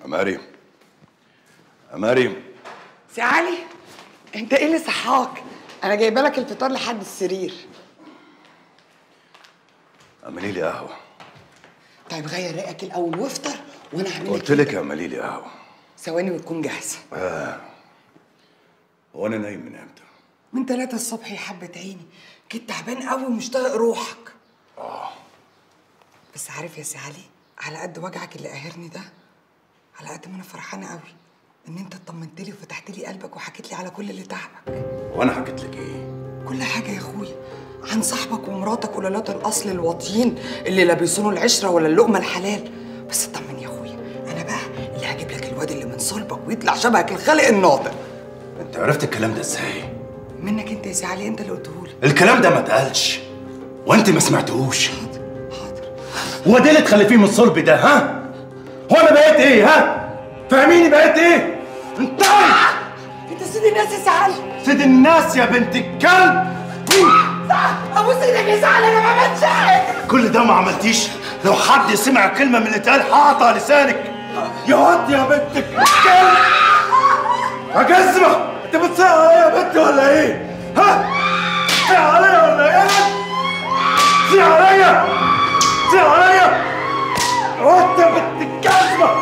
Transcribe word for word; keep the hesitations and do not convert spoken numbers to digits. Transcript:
يا مريم يا مريم. سي علي، انت ايه اللي صحاك؟ انا جايبه لك الفطار لحد السرير. اعملي لي قهوه. طيب غير رأيك الاول وافطر وانا هعمل لك. قلت لك اعملي لي قهوه. ثواني وتكون جاهزه. اه هو انا نايم من امتى؟ من تلاتة الصبح يا حبه عيني، كنت تعبان قوي ومش طايق روحك. اه بس عارف يا سي علي، على قد وجعك اللي قاهرني ده، على قد ما انا فرحانه قوي ان انت اطمنت لي وفتحت لي قلبك وحكيت لي على كل اللي تعبك. وانا حكيت لك ايه؟ كل حاجه يا اخويا، عن صاحبك ومراتك قلالات الاصل الواطيين اللي لا بيصونوا العشره ولا اللقمه الحلال. بس اطمن يا اخويا، انا بقى اللي هجيب لك الواد اللي من صلبك ويطلع شبهك الخالق الناطق. انت عرفت الكلام ده ازاي؟ منك انت يا سي علي، انت اللي قلته لي. الكلام ده ما اتقالش وانت ما سمعتهوش. حاضر حاضر. هو ده اللي تخلفيه من الصلب ده؟ ها؟ هو انا بقيت ايه؟ ها؟ فاهميني بقيت ايه؟ انت انت سيد الناس يا سي علي. سيد الناس يا بنت الكلب. ابوس ايدك يا سي علي، انا ما عملتش حاجه. كل ده ما عملتيش؟ لو حد سمع كلمه من اللي اتقال هقطع لسانك. يا واد يا بنت الكلب يا جزمه، انت بتصيح عليا يا بنت ولا ايه؟ ها؟ بتصيح عليا ولا ايه؟ بتصيح عليا بتصيح عليا يا واد يا بنت الجزمه.